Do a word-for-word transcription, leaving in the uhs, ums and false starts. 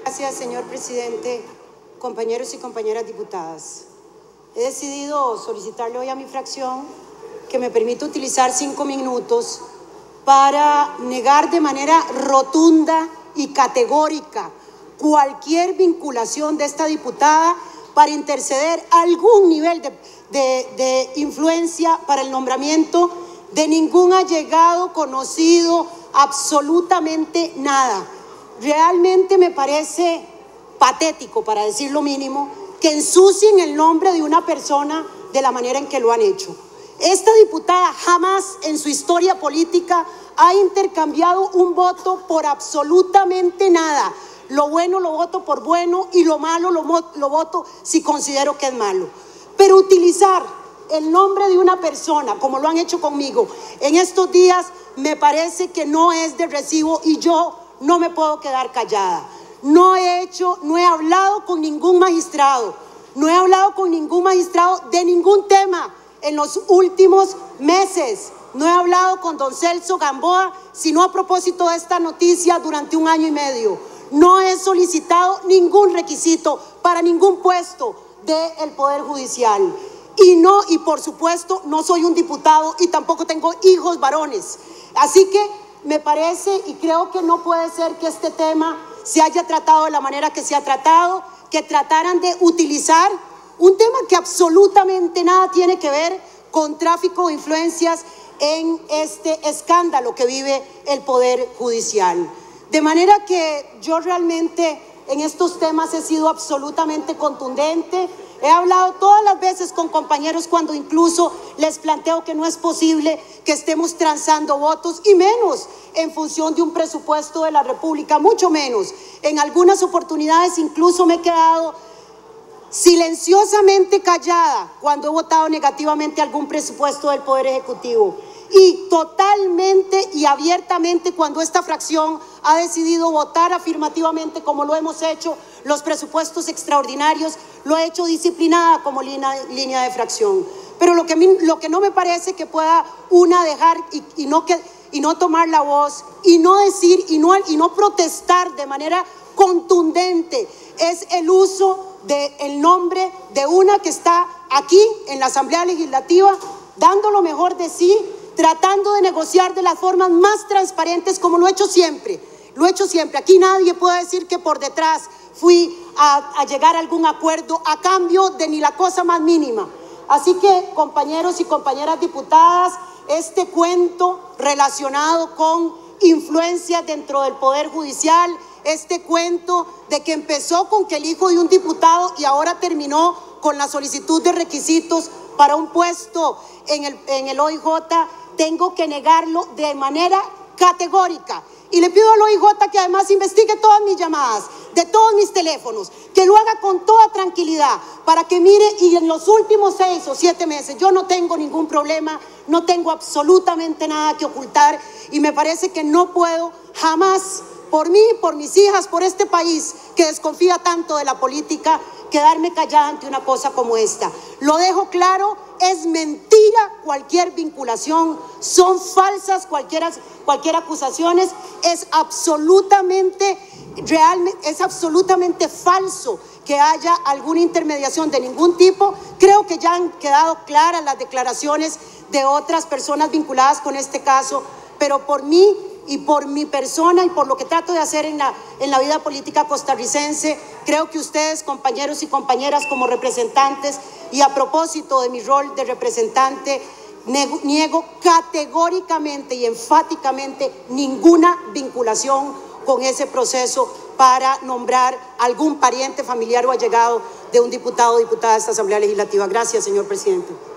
Gracias, señor presidente, compañeros y compañeras diputadas. He decidido solicitarle hoy a mi fracción que me permita utilizar cinco minutos para negar de manera rotunda y categórica cualquier vinculación de esta diputada para interceder algún nivel de, de, de influencia para el nombramiento de ningún allegado, conocido, absolutamente nada. Realmente me parece patético, para decir lo mínimo, que ensucien el nombre de una persona de la manera en que lo han hecho. Esta diputada jamás en su historia política ha intercambiado un voto por absolutamente nada. Lo bueno lo voto por bueno y lo malo lo, lo voto si considero que es malo. Pero utilizar el nombre de una persona, como lo han hecho conmigo en estos días, me parece que no es de recibo y yo no me puedo quedar callada. No he hecho, no he hablado con ningún magistrado, no he hablado con ningún magistrado de ningún tema en los últimos meses. No he hablado con don Celso Gamboa, sino a propósito de esta noticia durante un año y medio. No he solicitado ningún requisito para ningún puesto del Poder Judicial. Y no, y por supuesto, no soy un diputado y tampoco tengo hijos varones. Así que me parece y creo que no puede ser que este tema se haya tratado de la manera que se ha tratado, que trataran de utilizar un tema que absolutamente nada tiene que ver con tráfico de influencias en este escándalo que vive el Poder Judicial. De manera que yo realmente en estos temas he sido absolutamente contundente. He hablado todas las veces con compañeros cuando incluso les planteo que no es posible que estemos transando votos y menos en función de un presupuesto de la República, mucho menos. En algunas oportunidades incluso me he quedado silenciosamente callada cuando he votado negativamente algún presupuesto del Poder Ejecutivo y totalmente y abiertamente cuando esta fracción ha decidido votar afirmativamente, como lo hemos hecho, los presupuestos extraordinarios, lo he hecho disciplinada como línea, línea de fracción. Pero lo que, lo que no me parece que pueda una dejar y, y, no, que, y no tomar la voz y no decir y no, y no protestar de manera contundente es el uso del nombre de una que está aquí en la Asamblea Legislativa dando lo mejor de sí, tratando de negociar de las formas más transparentes como lo he hecho siempre. Lo he hecho siempre. Aquí nadie puede decir que por detrás fui a, a llegar a algún acuerdo a cambio de ni la cosa más mínima. Así que, compañeros y compañeras diputadas, este cuento relacionado con influencias dentro del Poder Judicial, este cuento de que empezó con que el hijo de un diputado y ahora terminó con la solicitud de requisitos para un puesto en el, en el O I J, tengo que negarlo de manera categórica. Y le pido al O I J que además investigue todas mis llamadas, de todos mis teléfonos, que lo haga con toda tranquilidad, para que mire, y en los últimos seis o siete meses yo no tengo ningún problema, no tengo absolutamente nada que ocultar, y me parece que no puedo jamás, por mí, por mis hijas, por este país que desconfía tanto de la política, quedarme callada ante una cosa como esta. Lo dejo claro, es mentira cualquier vinculación, son falsas cualquier, cualquier acusaciones, es absolutamente real, es absolutamente falso que haya alguna intermediación de ningún tipo. Creo que ya han quedado claras las declaraciones de otras personas vinculadas con este caso, pero por mí y por mi persona y por lo que trato de hacer en la, en la vida política costarricense, creo que ustedes, compañeros y compañeras, como representantes, y a propósito de mi rol de representante, niego, niego categóricamente y enfáticamente ninguna vinculación con ese proceso para nombrar algún pariente, familiar o allegado de un diputado o diputada de esta Asamblea Legislativa. Gracias, señor presidente.